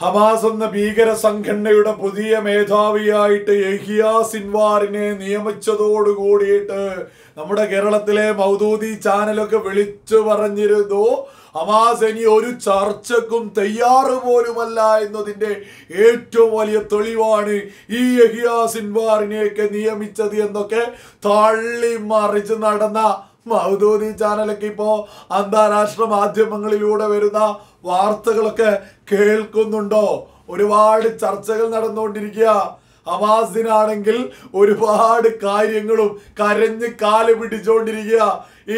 Hamas എന്ന ഭീകര സംഘടനയുടെ പുതിയ മേധാവിയായിട്ട് യഹിയ സിൻവാറിനെ നിയമിച്ചതോടുകൂടിയിട്ട് നമ്മുടെ കേരളത്തിലെ മൗദൂദി ചാനലൊക്കെ വിളിച്ചു പറഞ്ഞിരുന്നു, ഹമാസ് ഇനി ഒരു ചർച്ചക്കും തയ്യാറ് പോലുമല്ല എന്നതിൻ്റെ ഏറ്റവും വലിയ തെളിവാണ് ഈ യഹിയ സിൻവാറിനെയൊക്കെ നിയമിച്ചത് എന്നൊക്കെ തള്ളി മറിച്ച് നടന്ന മൗദൂദി ചാനലൊക്കെ ഇപ്പോൾ അന്താരാഷ്ട്ര മാധ്യമങ്ങളിലൂടെ വരുന്ന വാർത്തകളൊക്കെ കേൾക്കുന്നുണ്ടോ? ഒരുപാട് ചർച്ചകൾ നടന്നുകൊണ്ടിരിക്കുക. ഹമാസിനാണെങ്കിൽ ഒരുപാട് കാര്യങ്ങളും കരഞ്ഞ് കാല് പിടിച്ചുകൊണ്ടിരിക്കുക. ഈ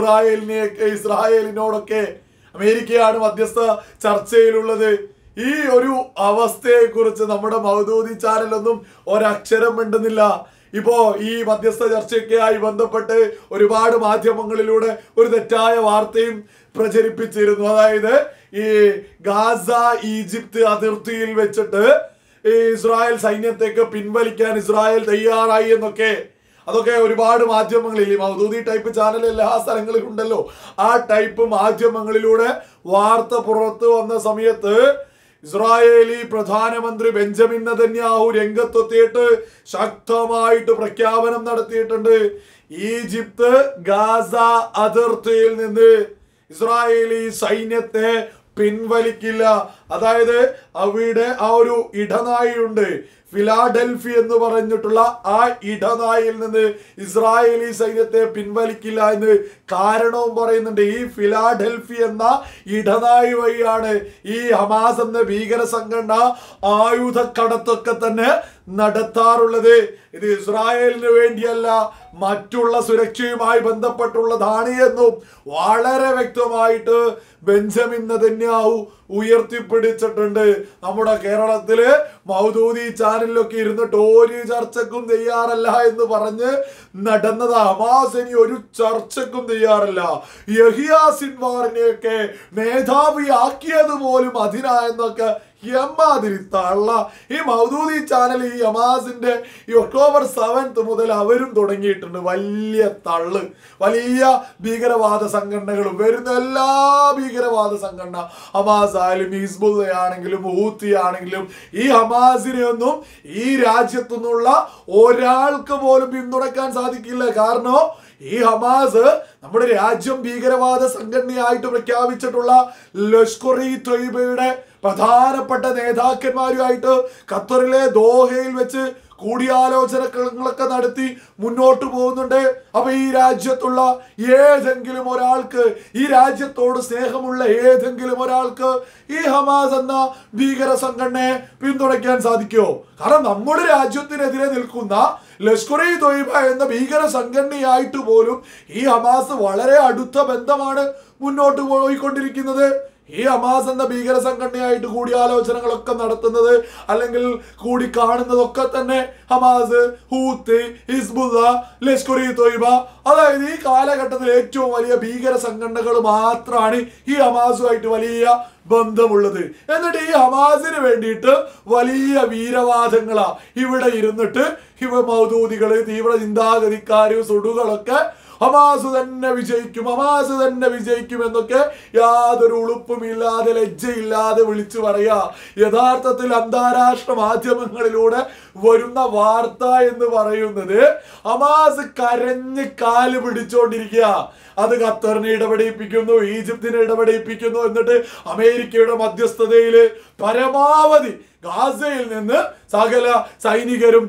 ഇസ്രായേലിനോടൊക്കെ അമേരിക്കയാണ് മധ്യസ്ഥ ചർച്ചയിലുള്ളത്. ഈ ഒരു അവസ്ഥയെക്കുറിച്ച് നമ്മുടെ മൗദൂദി ചാനലൊന്നും ഒരക്ഷരം മിണ്ടുന്നില്ല. ഇപ്പോ ഈ മധ്യസ്ഥ ചർച്ചയൊക്കെയായി ബന്ധപ്പെട്ട് ഒരുപാട് മാധ്യമങ്ങളിലൂടെ ഒരു തെറ്റായ വാർത്തയും പ്രചരിപ്പിച്ചിരുന്നു. അതായത് ഈ ഗാസ ഈജിപ്ത് അതിർത്തിയിൽ വെച്ചിട്ട് ഈ ഇസ്രായേൽ സൈന്യത്തേക്ക് പിൻവലിക്കാൻ ഇസ്രായേൽ തയ്യാറായി എന്നൊക്കെ. അതൊക്കെ ഒരുപാട് മാധ്യമങ്ങളിൽ, ഈ മൗദൂദി ടൈപ്പ് ചാനൽ എല്ലാ സ്ഥലങ്ങളിലും ഉണ്ടല്ലോ, ആ ടൈപ്പ് മാധ്യമങ്ങളിലൂടെ വാർത്ത പുറത്തു വന്ന സമയത്ത് ഇസ്രായേലി പ്രധാനമന്ത്രി ബെഞ്ചമിൻ നെതന്യാഹു രംഗത്തെത്തിയിട്ട് ശക്തമായിട്ട് പ്രഖ്യാപനം നടത്തിയിട്ടുണ്ട്. ഈജിപ്ത് ഗാസ അതിർത്തിയിൽ നിന്ന് ഇസ്രായേലി സൈന്യത്തെ പിൻവലിക്കില്ല. അതായത് അവിടെ ആ ഒരു ഇടനാഴിയുണ്ട്, ഫിലാഡൽഫി എന്ന് പറഞ്ഞിട്ടുള്ള ആ ഇടനാഴിയിൽ നിന്ന് ഇസ്രായേലി സൈന്യത്തെ പിൻവലിക്കില്ല എന്ന് കാരണവും പറയുന്നുണ്ട്. ഈ ഫിലാഡൽഫി എന്ന ഇടനാഴി വഴിയാണ് ഈ ഹമാസ് എന്ന ഭീകര സംഘടന ആയുധക്കടത്തൊക്കെ തന്നെ നടത്താറുള്ളത്. ഇത് ഇസ്രായേലിന് വേണ്ടിയല്ല, മറ്റുള്ള സുരക്ഷയുമായി ബന്ധപ്പെട്ടുള്ളതാണ് എന്നും വളരെ വ്യക്തമായിട്ട് ബെഞ്ചമിൻ നെതന്യാഹു ഉയർത്തിപ്പിടിച്ചിട്ടുണ്ട്. നമ്മുടെ കേരളത്തില് മൗദൂദി ചാനലിലൊക്കെ ഇരുന്നിട്ട് ഒരു ചർച്ചക്കും തയ്യാറല്ല എന്ന് പറഞ്ഞ് നടന്നത്. ഹമാസ് ഇനി ഒരു ചർച്ചക്കും തയ്യാറല്ല. യഹിയ സിൻവാറിനെയൊക്കെ മേധാവിയാക്കിയത് പോലും അതിനാ എന്നൊക്കെ എമ്മാതിരി തള്ള. ഈ മൗദൂദി ചാനൽ ഈ ഹമാസിന്റെ ഈ ഒക്ടോബർ 7 മുതൽ അവരും തുടങ്ങിയിട്ടുണ്ട് വലിയ തള്ള്. വലിയ ഭീകരവാദ സംഘടനകളും വരുന്ന എല്ലാ ഭീകരവാദ സംഘടന, ഹമാസ് ആയാലും ഹിസ്ബുള്ള ആണെങ്കിലും ഹൂത്തി ആണെങ്കിലും, ഈ ഹമാസിനെ ഒന്നും ഈ രാജ്യത്തു നിന്നുള്ള ഒരാൾക്ക് പോലും പിന്തുണയ്ക്കാൻ സാധിക്കില്ല. കാരണം ഈ ഹമാസ് നമ്മുടെ രാജ്യം ഭീകരവാദ സംഘടനയായിട്ട് പ്രഖ്യാപിച്ചിട്ടുള്ള ലഷ്കർ-ഇ തൊയ്ബയുടെ പ്രധാനപ്പെട്ട നേതാക്കന്മാരുമായിട്ട് ഖത്തറിലെ ദോഹയിൽ വെച്ച് കൂടിയാലോചനകളൊക്കെ നടത്തി മുന്നോട്ട് പോകുന്നുണ്ട്. അപ്പൊ ഈ രാജ്യത്തുള്ള ഏതെങ്കിലും ഒരാൾക്ക്, ഈ രാജ്യത്തോട് സ്നേഹമുള്ള ഏതെങ്കിലും ഒരാൾക്ക് ഈ ഹമാസ് എന്ന ഭീകര സംഘടനയെ പിന്തുണയ്ക്കാൻ സാധിക്കുമോ? കാരണം നമ്മുടെ രാജ്യത്തിനെതിരെ നിൽക്കുന്ന ലഷ്കർ-ഇ തൊയ്ബ എന്ന ഭീകര സംഘടനയായിട്ട് പോലും ഈ ഹമാസ് വളരെ അടുത്ത ബന്ധമാണ് മുന്നോട്ട് പോയിക്കൊണ്ടിരിക്കുന്നത്. ഈ ഹമാസ് എന്ന ഭീകര സംഘടനയായിട്ട് കൂടിയാലോചനകളൊക്കെ നടത്തുന്നത് അല്ലെങ്കിൽ കൂടി കാണുന്നതൊക്കെ തന്നെ Hamas, Houthi, Hezbollah, Lashkar-e Taiba, അതായത് ഈ കാലഘട്ടത്തിൽ ഏറ്റവും വലിയ ഭീകര സംഘടനകൾ മാത്രമാണ് ഈ ഹമാസുമായിട്ട് വലിയ ബന്ധമുള്ളത്. എന്നിട്ട് ഈ ഹമാസിന് വേണ്ടിയിട്ട് വലിയ വീരവാദങ്ങളാ ഇവിടെ ഇരുന്നിട്ട് മൗദൂദികള്, തീവ്ര ചിന്താഗതിക്കാര്, സുടുകളൊക്കെ ഹമാസ് തന്നെ വിജയിക്കും, ഹമാസ് തന്നെ വിജയിക്കും എന്നൊക്കെ യാതൊരു ഉളുപ്പുമില്ലാതെ ലജ്ജയില്ലാതെ വിളിച്ചു പറയാ. യഥാർത്ഥത്തിൽ അന്താരാഷ്ട്ര മാധ്യമങ്ങളിലൂടെ വരുന്ന വാർത്ത എന്ന് പറയുന്നത് ഹമാസ് കരഞ്ഞ് കാല് പിടിച്ചോണ്ടിരിക്കുക. അത് ഖത്തറിനെ ഇടപെടിപ്പിക്കുന്നു, ഈജിപ്തിനെ ഇടപെടിപ്പിക്കുന്നു. എന്നിട്ട് അമേരിക്കയുടെ മധ്യസ്ഥതയില് പരമാവധി ഗാസയിൽ നിന്ന് സകല സൈനികരും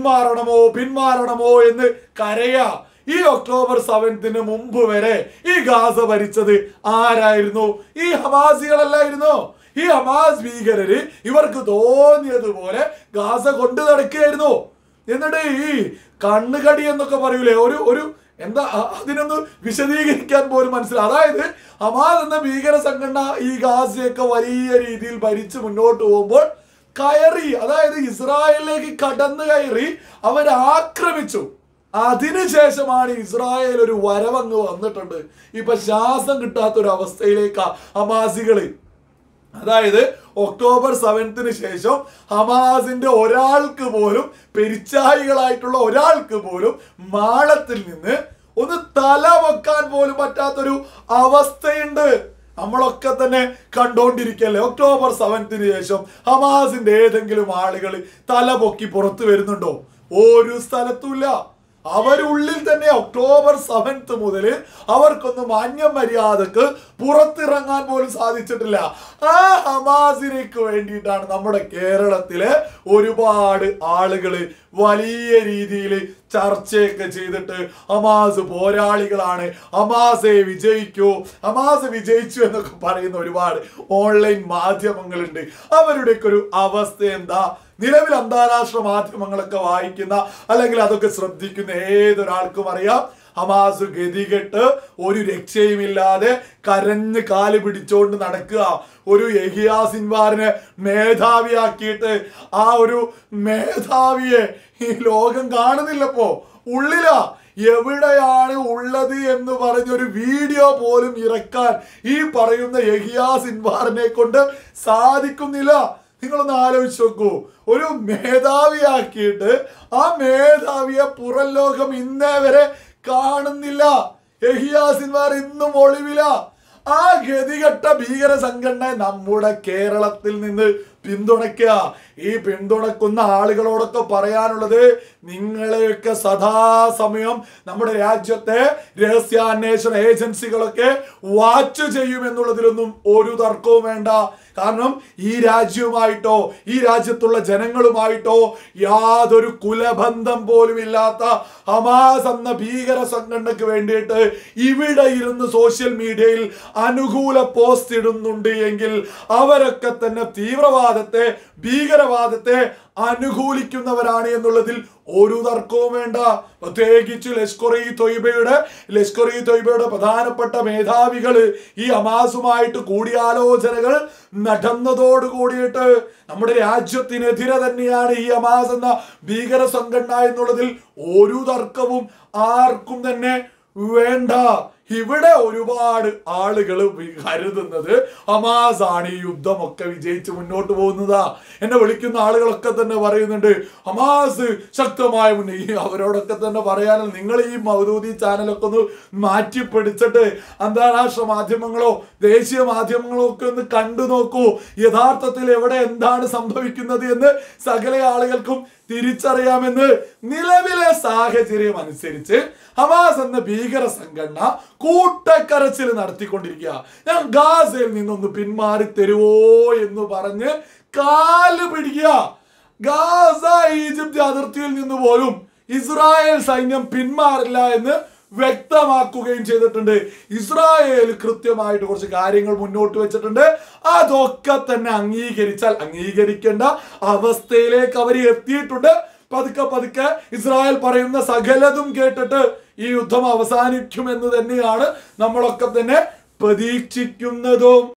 പിന്മാറണമോ എന്ന് കരയാ. ഈ ഒക്ടോബർ 7 മുമ്പ് വരെ ഈ ഗാസ ഭരിച്ചത് ആരായിരുന്നു? ഈ ഹമാസികളല്ലായിരുന്നോ? ഈ ഹമാസ് ഭീകരര് ഇവർക്ക് തോന്നിയതുപോലെ ഗാസ കൊണ്ടു നടക്കുകയായിരുന്നു. എന്നിട്ട് ഈ കണ്ണുകടി എന്നൊക്കെ പറയൂലേ, ഒരു എന്താ അതിനൊന്ന് വിശദീകരിക്കാൻ പോലും മനസ്സിലായി. അതായത് ഹമാസ് എന്ന ഭീകര സംഘടന ഈ ഗാസയൊക്കെ വലിയ രീതിയിൽ ഭരിച്ച് മുന്നോട്ട് പോകുമ്പോൾ കയറി, അതായത് ഇസ്രായേലിലേക്ക് കടന്നു കയറി അവരാക്രമിച്ചു. അതിനുശേഷമാണ് ഇസ്രായേൽ ഒരു വരവങ്ങ് വന്നിട്ടുണ്ട്. ഇപ്പൊ ശ്വാസം കിട്ടാത്തൊരു അവസ്ഥയിലേക്കാ ഹമാസികള്. അതായത് ഒക്ടോബർ 7 ശേഷം ഹമാസിന്റെ ഒരാൾക്ക് പോലും, പെരിച്ചായികളായിട്ടുള്ള ഒരാൾക്ക് പോലും മാളത്തിൽ നിന്ന് ഒന്ന് തല വെക്കാൻ പോലും പറ്റാത്തൊരു അവസ്ഥയുണ്ട്. നമ്മളൊക്കെ തന്നെ കണ്ടോണ്ടിരിക്കല്ലേ. ഒക്ടോബർ 7 ശേഷം ഹമാസിന്റെ ഏതെങ്കിലും ആളുകൾ തല പൊക്കി പുറത്തു വരുന്നുണ്ടോ? ഒരു സ്ഥലത്തുമില്ല. അവരുള്ളിൽ തന്നെ ഒക്ടോബർ 7 മുതൽ അവർക്കൊന്നും മാന്യമര്യാദക്ക് പുറത്തിറങ്ങാൻ പോലും സാധിച്ചിട്ടില്ല. ആ ഹമാസിനേക്ക് വേണ്ടിയിട്ടാണ് നമ്മുടെ കേരളത്തിലെ ഒരുപാട് ആളുകൾ വലിയ രീതിയിൽ ചർച്ചയൊക്കെ ചെയ്തിട്ട് ഹമാസ് പോരാളികളാണ്, ഹമാസെ വിജയിക്കൂ, ഹമാസ് വിജയിച്ചു എന്നൊക്കെ പറയുന്ന ഒരുപാട് ഓൺലൈൻ മാധ്യമങ്ങളുണ്ട്. അവരുടെയൊക്കെ ഒരു അവസ്ഥ എന്താ? നിലവിൽ അന്താരാഷ്ട്ര മാധ്യമങ്ങളൊക്കെ വായിക്കുന്ന അല്ലെങ്കിൽ അതൊക്കെ ശ്രദ്ധിക്കുന്ന ഏതൊരാൾക്കും അറിയാം, ഹമാസ് ഗതികെട്ട് ഒരു രക്ഷയുമില്ലാതെ കരഞ്ഞ് കാല് പിടിച്ചോണ്ട് നടക്കുക. ഒരു യഹിയ സിൻവാറിനെ മേധാവിയാക്കിയിട്ട് ആ ഒരു മേധാവിയെ ഈ ലോകം കാണുന്നില്ലപ്പോ. ഉള്ളിലാ. എവിടെയാണ് ഉള്ളത് എന്ന് പറഞ്ഞൊരു വീഡിയോ പോലും ഇറക്കാൻ ഈ പറയുന്ന യഹിയ സിൻവാറിനെ കൊണ്ട് സാധിക്കുന്നില്ല. നിങ്ങളൊന്ന് ആലോചിച്ച് നോക്കൂ. ഒരു മേധാവിയാക്കിയിട്ട് ആ മേധാവിയെ പുറം ലോകം ഇന്നേ വരെ കാണുന്നില്ല. യഹിയ സിൻവാർ ഇന്നും ഒളിവില. ആ ഗതികെട്ട ഭീകര സംഘടനയെ നമ്മുടെ കേരളത്തിൽ നിന്ന് പിന്തുണയ്ക്കുക. ഈ പിന്തുണക്കുന്ന ആളുകളോടൊക്കെ പറയാനുള്ളത്, നിങ്ങളെയൊക്കെ സദാസമയം നമ്മുടെ രാജ്യത്തെ രഹസ്യാന്വേഷണ ഏജൻസികളൊക്കെ വാച്ച് ചെയ്യുമെന്നുള്ളതിലൊന്നും ഒരു തർക്കവും വേണ്ട. കാരണം ഈ രാജ്യവുമായിട്ടോ ഈ രാജ്യത്തുള്ള ജനങ്ങളുമായിട്ടോ യാതൊരു കുലബന്ധം പോലും ഇല്ലാത്ത ഹമാസ് എന്ന ഭീകര സംഘടനയ്ക്ക് വേണ്ടിയിട്ട് ഇവിടെ ഇരുന്ന് സോഷ്യൽ മീഡിയയിൽ അനുകൂല പോസ്റ്റ് ഇടുന്നുണ്ട് എങ്കിൽ അവരൊക്കെ തന്നെ തീവ്രവാദത്തെ ഭീകരവാദത്തെ അനുകൂലിക്കുന്നവരാണ് എന്നുള്ളതിൽ ഒരു തർക്കവും വേണ്ട. പ്രത്യേകിച്ച് ലഷ്കർ ഇ തൊയ്ബയുടെ പ്രധാനപ്പെട്ട മേധാവികൾ ഈ ഹമാസുമായിട്ട് കൂടിയാലോചനകൾ നടന്നതോട് കൂടിയിട്ട് നമ്മുടെ രാജ്യത്തിനെതിരെ തന്നെയാണ് ഈ ഹമാസ് എന്ന ഭീകര സംഘടന എന്നുള്ളതിൽ ഒരു തർക്കവും ആർക്കും തന്നെ വേണ്ട. ഇവിടെ ഒരുപാട് ആളുകൾ കരുതുന്നത് ഹമാസ് ആണ് ഈ യുദ്ധമൊക്കെ വിജയിച്ച് മുന്നോട്ട് പോകുന്നതാ. എന്നെ വിളിക്കുന്ന ആളുകളൊക്കെ തന്നെ പറയുന്നുണ്ട് ഹമാസ് ശക്തമായ അവരോടൊക്കെ തന്നെ പറയാനും, നിങ്ങൾ ഈ മൗദൂദി ചാനലൊക്കെ ഒന്ന് മാറ്റിപ്പിടിച്ചിട്ട് അന്താരാഷ്ട്ര മാധ്യമങ്ങളോ ദേശീയ മാധ്യമങ്ങളോ ഒക്കെ ഒന്ന് കണ്ടു നോക്കൂ. യഥാർത്ഥത്തിൽ എവിടെ എന്താണ് സംഭവിക്കുന്നത് എന്ന് സകല ആളുകൾക്കും തിരിച്ചറിയാമെന്ന്. നിലവിലെ സാഹചര്യം അനുസരിച്ച് ഹമാസ് എന്ന ഭീകര സംഘടന കൂട്ടക്കരച്ചിൽ നടത്തിക്കൊണ്ടിരിക്കുക. ഞാൻ ഗാസയിൽ നിന്നൊന്ന് പിന്മാറി തരുവോ എന്ന് പറഞ്ഞ് കാല് പിടിക്കുക. ഗാസ ഈജിപ്ത് അതിർത്തിയിൽ നിന്ന് പോലും ഇസ്രായേൽ സൈന്യം പിന്മാറില്ല എന്ന് വ്യക്തമാക്കുകയും ചെയ്തിട്ടുണ്ട്. ഇസ്രായേൽ കൃത്യമായിട്ട് കുറച്ച് കാര്യങ്ങൾ മുന്നോട്ട് വെച്ചിട്ടുണ്ട്. അതൊക്കെ തന്നെ അംഗീകരിച്ചാൽ അംഗീകരിക്കേണ്ട അവസ്ഥയിലേക്ക് അവർ എത്തിയിട്ടുണ്ട്. പതുക്കെ ഇസ്രായേൽ പറയുന്ന സകലതും കേട്ടിട്ട് ഈ യുദ്ധം അവസാനിക്കുമെന്ന് തന്നെയാണ് നമ്മളൊക്കെ തന്നെ പ്രതീക്ഷിക്കുന്നതും.